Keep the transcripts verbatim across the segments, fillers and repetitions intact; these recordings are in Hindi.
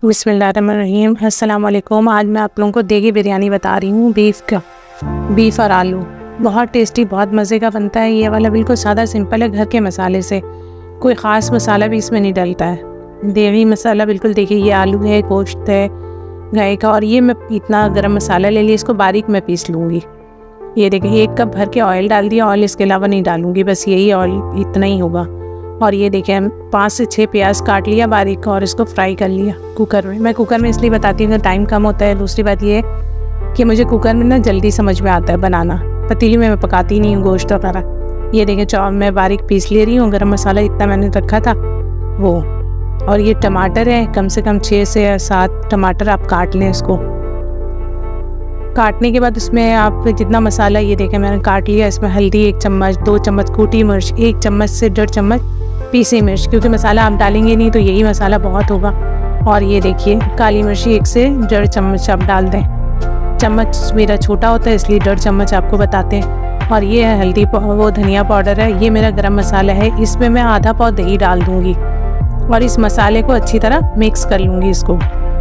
बिस्मिल्लाहिर्रहमानिर्रहीम। अस्सलाम वालेकुम। आज मैं आप लोगों को देगी बिरयानी बता रही हूँ, बीफ का, बीफ और आलू। बहुत टेस्टी, बहुत मज़े का बनता है। ये वाला बिल्कुल सादा सिंपल है, घर के मसाले से, कोई ख़ास मसाला भी इसमें नहीं डलता है। देवी मसाला बिल्कुल, देखिए ये आलू है, गोश्त है गाय का, और ये मैं इतना गरम मसाला ले लिया, इसको बारीक मैं पीस लूँगी। ये देखिए एक कप भर के ऑयल डाल दिया, ऑयल इसके अलावा नहीं डालूँगी, बस यही ऑयल इतना ही होगा। और ये देखिए हम पाँच से छः प्याज काट लिया बारीक और इसको फ्राई कर लिया कुकर में। मैं कुकर में इसलिए बताती हूँ कि टाइम कम होता है। दूसरी बात ये है कि मुझे कुकर में ना जल्दी समझ में आता है बनाना, पतीली में मैं पकाती नहीं हूँ गोश्त वगैरह। ये देखिए चावल मैं बारीक पीस ले रही हूँ, गरम मसाला इतना मैंने रखा था वो। और ये टमाटर है, कम से कम छः से सात टमाटर आप काट लें। इसको काटने के बाद इसमें आप जितना मसाला, ये देखें मैंने काट लिया। इसमें हल्दी एक चम्मच, दो चम्मच कूटी मिर्च, एक चम्मच से डेढ़ चम्मच पीसी मिर्च, क्योंकि मसाला आप डालेंगे नहीं तो यही मसाला बहुत होगा। और ये देखिए काली मिर्ची एक से डेढ़ चम्मच आप डाल दें। चम्मच मेरा छोटा होता है इसलिए डेढ़ चम्मच आपको बताते हैं। और ये है हल्दी, वो धनिया पाउडर है। ये मेरा गरम मसाला है, इसमें मैं आधा पाव दही डाल दूँगी और इस मसाले को अच्छी तरह मिक्स कर लूँगी इसको।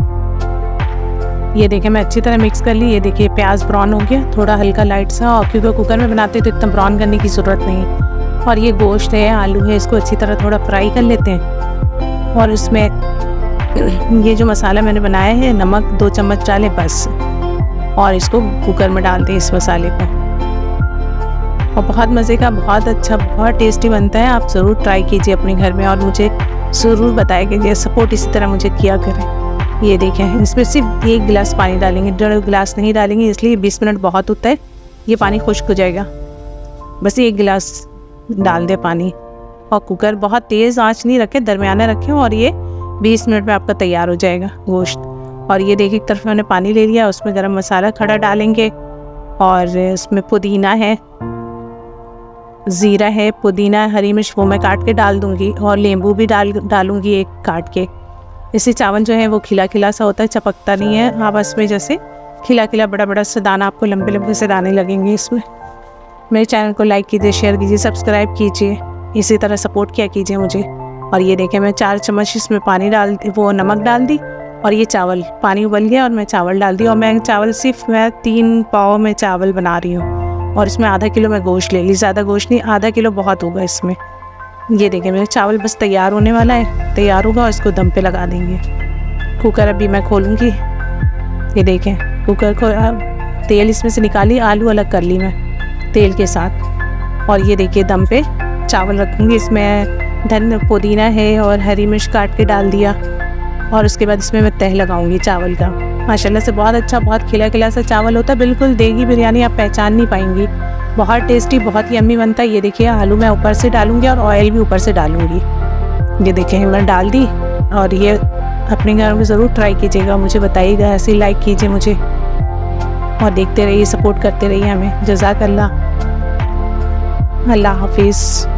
ये देखिए मैं अच्छी तरह मिक्स कर ली। ये देखिए प्याज ब्राउन हो गया, थोड़ा हल्का लाइट सा, और क्योंकि कुकर में बनाते तो इतना ब्राउन करने की ज़रूरत नहीं। और ये गोश्त है, आलू है, इसको अच्छी तरह थोड़ा फ्राई कर लेते हैं। और इसमें ये जो मसाला मैंने बनाया है, नमक दो चम्मच डाले बस, और इसको कुकर में डाल दें इस मसाले को। और बहुत मज़े का, बहुत अच्छा, बहुत टेस्टी बनता है। आप ज़रूर ट्राई कीजिए अपने घर में और मुझे ज़रूर बताया कीजिए। सपोर्ट इसी तरह मुझे किया करें। ये देखें इसमें सिर्फ एक गिलास पानी डालेंगे, डेढ़ गिलास नहीं डालेंगे, इसलिए बीस मिनट बहुत होता है, ये पानी खुश्क हो जाएगा। बस एक गिलास डाल दे पानी। और कुकर बहुत तेज़ आंच नहीं रखें, दरमियाना रखें, और ये बीस मिनट में आपका तैयार हो जाएगा गोश्त। और ये देखिए एक तरफ मैंने पानी ले लिया, उसमें गरम मसाला खड़ा डालेंगे, और इसमें पुदीना है, ज़ीरा है, पुदीना, हरी मिर्च वो मैं काट के डाल दूँगी, और नींबू भी डाल डालूँगी एक काट के। इससे चावल जो है वो खिला खिला सा होता है, चपकता नहीं है। आपस में जैसे खिला खिला बड़ा बड़ा से दाना, आपको लंबे लंबे से दाने लगेंगे इसमें। मेरे चैनल को लाइक कीजिए, शेयर कीजिए, सब्सक्राइब कीजिए, इसी तरह सपोर्ट किया कीजिए मुझे। और ये देखें मैं चार चम्मच इसमें पानी डाल, वो नमक डाल दी, और ये चावल, पानी उबल गया और मैं चावल डाल दी। और मैं चावल सिर्फ मैं तीन पाव में चावल बना रही हूँ, और इसमें आधा किलो मैं गोश्त ले ली, ज़्यादा गोश्त नहीं, आधा किलो बहुत होगा इसमें। ये देखें मेरा चावल बस तैयार होने वाला है, तैयार होगा और इसको दम पे लगा देंगे। कुकर अभी मैं खोलूँगी। ये देखें कुकर को, तेल इसमें से निकाली, आलू अलग कर ली मैं तेल के साथ। और ये देखिए दम पे चावल रखूँगी। इसमें धन पुदीना है और हरी मिर्च काट के डाल दिया, और उसके बाद इसमें मैं तह लगाऊंगी चावल का। माशाल्लाह से बहुत अच्छा, बहुत खिला खिला सा चावल होता है, बिल्कुल देगी बिरयानी, आप पहचान नहीं पाएंगी। बहुत टेस्टी, बहुत ही यम्मी बनता है। ये देखिए आलू मैं ऊपर से डालूंगी और ऑयल भी ऊपर से डालूंगी। ये देखिए मैं डाल दी, और ये अपने घर में ज़रूर ट्राई कीजिएगा, मुझे बताइएगा, ऐसे लाइक कीजिए मुझे, और देखते रहिए, सपोर्ट करते रहिए हमें। जज़ाकल्लाह, अल्लाह हाफिज़।